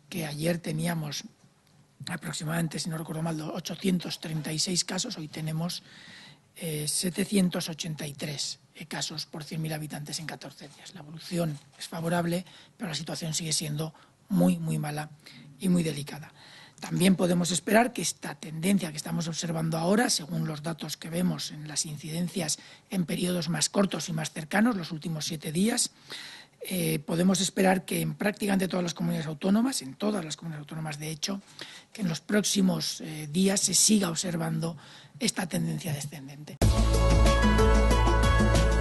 que ayer teníamos aproximadamente, si no recuerdo mal, 836 casos, hoy tenemos 783 casos por 100.000 habitantes en 14 días. La evolución es favorable, pero la situación sigue siendo muy, muy mala y muy delicada. También podemos esperar que esta tendencia que estamos observando ahora, según los datos que vemos en las incidencias en periodos más cortos y más cercanos, los últimos 7 días, podemos esperar que en prácticamente todas las comunidades autónomas, en todas las comunidades autónomas de hecho, que en los próximos días se siga observando esta tendencia descendente.